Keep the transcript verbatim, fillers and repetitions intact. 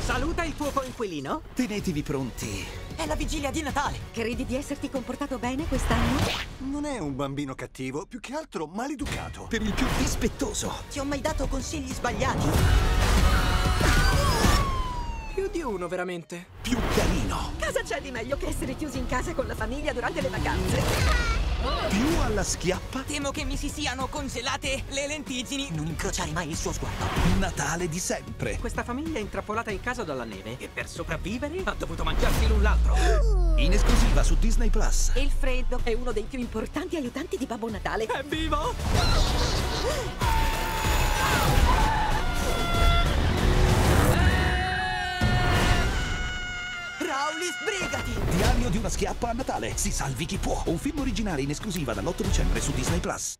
Saluta il tuo coinquilino. Tenetevi pronti. È la vigilia di Natale. Credi di esserti comportato bene quest'anno? Non è un bambino cattivo, più che altro maleducato. Per il più dispettoso. Ti ho mai dato consigli sbagliati? Più di uno, veramente. Più carino. Cosa c'è di meglio che essere chiusi in casa con la famiglia durante le vacanze? Più alla schiappa. Temo che mi si siano congelate le lentiggini. Non incrociare mai il suo sguardo. Natale di sempre. Questa famiglia è intrappolata in casa dalla neve e per sopravvivere ha dovuto mangiarsi l'un l'altro. In esclusiva su Disney Plus. Il freddo è uno dei più importanti aiutanti di Babbo Natale. È vivo? Rowley, sbrigati! Diario di una schiappa a Natale. Si salvi chi può. Un film originale in esclusiva dall'otto dicembre su Disney Plus.